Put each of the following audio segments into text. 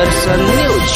दर्शन news.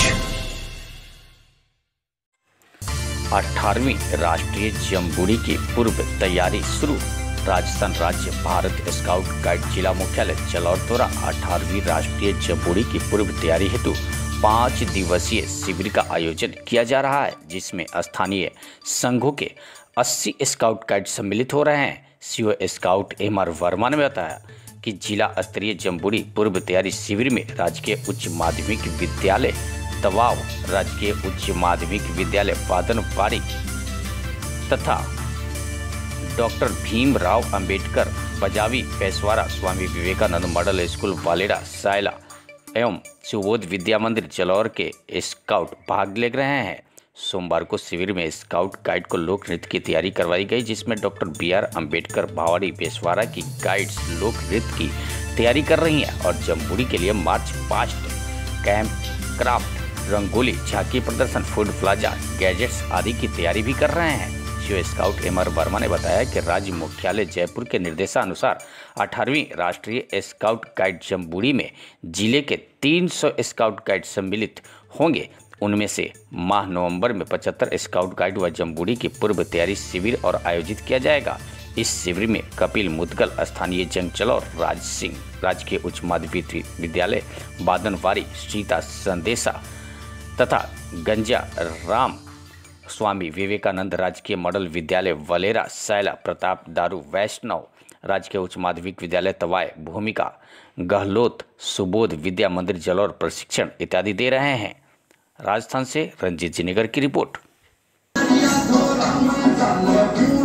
18वीं राष्ट्रीय jamboree की पूर्व तैयारी शुरू। राजस्थान राज्य भारत स्काउट गाइड जिला मुख्यालय जलौर द्वारा 18वीं राष्ट्रीय जम्बूरी की पूर्व तैयारी हेतु 5 दिवसीय शिविर का आयोजन किया जा रहा है, जिसमें स्थानीय संघों के 80 स्काउट गाइड सम्मिलित हो रहे हैं। सीओ स्काउट MR वर्मा ने बताया कि जिला स्तरीय जम्बूरी पूर्व तैयारी शिविर में राजकीय उच्च माध्यमिक विद्यालय तवाव, राजकीय उच्च माध्यमिक विद्यालय बादनवाड़ी तथा डॉक्टर भीमराव अंबेडकर बजावी पेशवारा, स्वामी विवेकानंद मॉडल स्कूल वालेड़ा सायला एवं सुबोध विद्या मंदिर जलौर के स्काउट भाग ले रहे हैं। सोमवार को शिविर में स्काउट गाइड को लोक नृत्य की तैयारी करवाई गई, जिसमें डॉक्टर BR अंबेडकर भावाड़ी पेशवारा की गाइड्स लोक नृत्य की तैयारी कर रही हैं और जम्बूरी के लिए march past, camp, craft, rangoli, झांकी प्रदर्शन, फूड प्लाजा, गैजेट्स आदि की तैयारी भी कर रहे हैं। सीओ स्काउट MR वर्मा ने बताया कि राज्य मुख्यालय जयपुर के निर्देशानुसार 18वीं राष्ट्रीय स्काउट गाइड जम्बूरी में जिले के 300 स्काउट गाइड सम्मिलित होंगे। उनमें से माह नवंबर में 75 स्काउट गाइड व जम्बूरी की पूर्व तैयारी शिविर और आयोजित किया जाएगा। इस शिविर में कपिल मुदगल, स्थानीय जंग चलौर, राज सिंह, राजकीय उच्च माध्यमिक विद्यालय बादनवाड़ी, सीता संदेशा तथा गंजा राम, स्वामी विवेकानंद राजकीय मॉडल विद्यालय वलेरा सैला, प्रताप दारू वैष्णव, राजकीय उच्च माध्यमिक विद्यालय तवाय, भूमिका गहलोत, सुबोध विद्या मंदिर जलौर प्रशिक्षण इत्यादि दे रहे हैं। राजस्थान से रंजीत जिनेगर की रिपोर्ट।